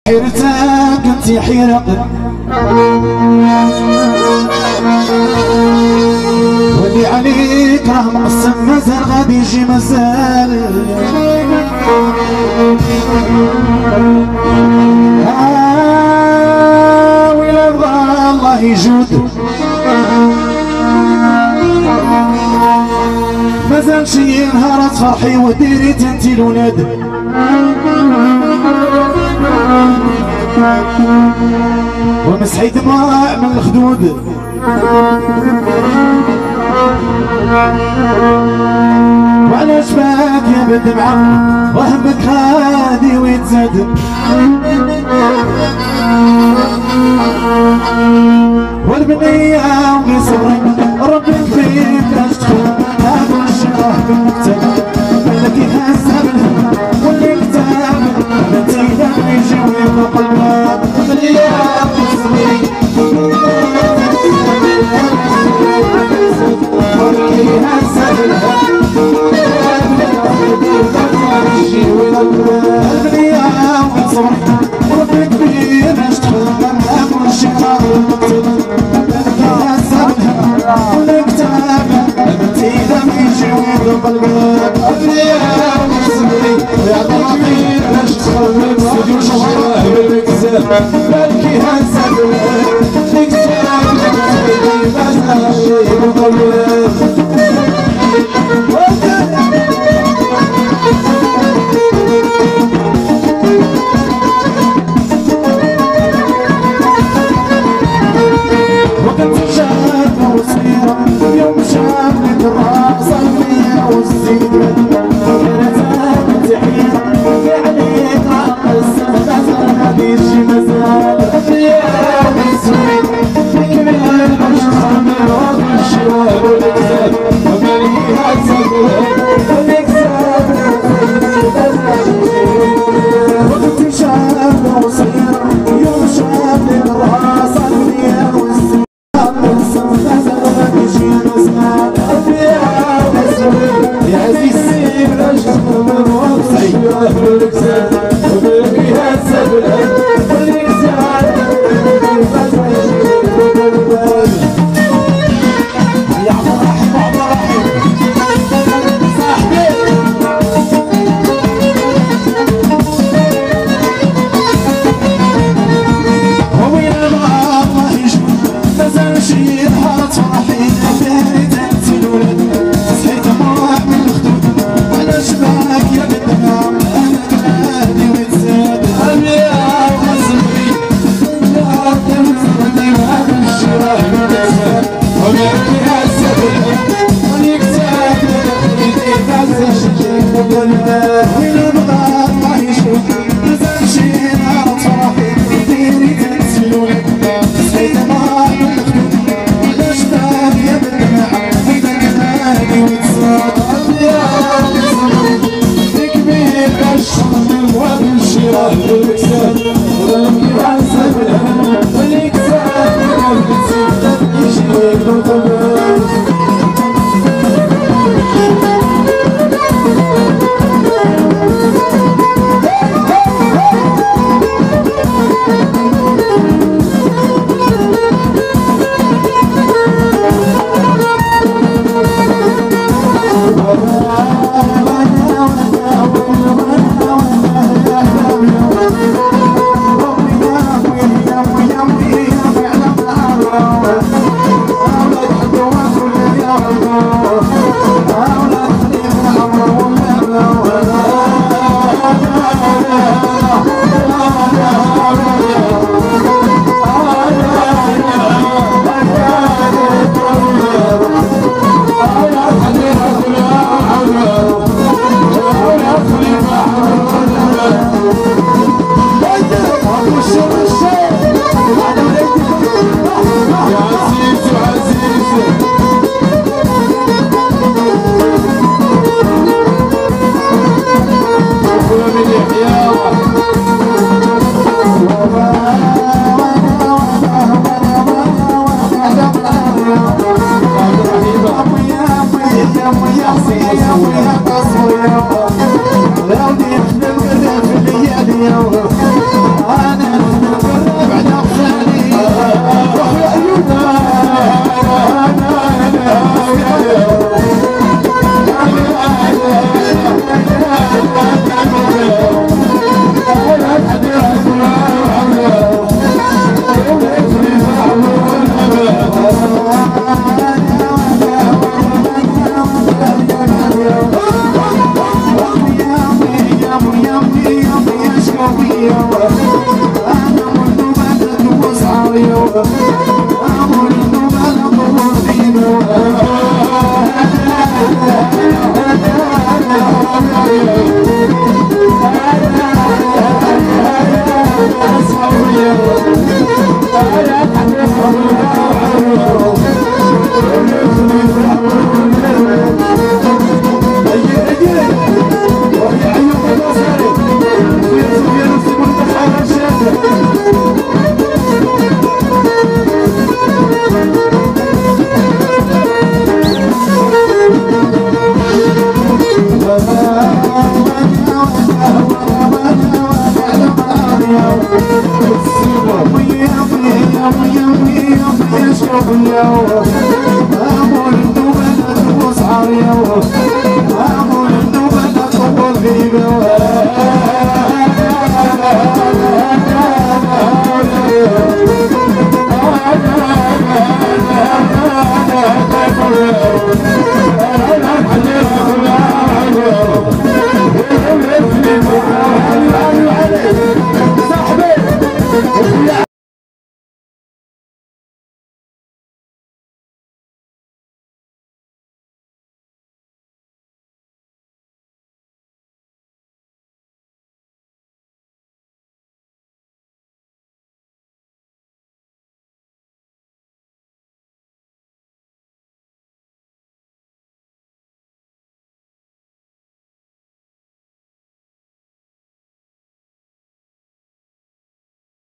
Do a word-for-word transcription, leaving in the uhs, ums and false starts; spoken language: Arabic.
حيرتك انتي حيرق واللي عليك راه مقسم مازال غادي يجي مازال آه ويلا بغى الله يجود مازال شي نهارات فرحي وديري تنتي الولاد ومسحي دماء من الخدود وعلى شباك يا بالدمعة وهمك غادي ويتزاد والبنية وغي صبري ربي فيك لاش تخون هذا الشرح بالمكتب مالك يهزها بالهم واللي كتاب انتي لما يجي ويطلق الباب خليها تصبري واللي يهزها بالهم البنية وغي صبري ربي كبير لاش تخون هذا الشرح بالمكتب قلبك أبرياء وصبري يا طاقي لاش تخرب سيدي وشواه بالكذاب بالكي هنسى بالك نكتاب سيدي بزاق بقلبك وقت شاب وصيرة يوم شاب لك الراس والزيد كانت تحية عليك رقص مازال غادي يجي مازال أبرياء وسويد كمل المرش خمر والشباب والكذاب وماليها تسبب والكذاب وقت شاب وصغير يوم شاب للراس الدنيا والزيد مازال غادي يجي مازال أبرياء يا عزيزي بلاش تخمر وصحي بالكساد وبالكي هزة بالهم واللي كساد يا عبد الرحيم عبد الرحيم صاحبي وين بغى الله يجود مازال شي نهار تفرحي داري تنسي الولاد صحيت مرة من الخدود على شباك يا بالدمع انا غادي ويتزاد أبرياء وصبري يا تمسردي وهذا الشراه بالكذاب وبالكي هزة بالهم والكتاب يدي غزة شجيك وقلبك وين بغى الله يشوف مازال شي نهار تفرحي ديري تنسي الولاد صحيت مرة من الخدود على شباك يا بالدمع انا غادي ويتزاد الشراه بالكساد ولكن عزة بالهم واللي كساد بالكساد يجي ويقلب قلبك ربي انا منذ بلد وصعر يا منذ بلد وطين يا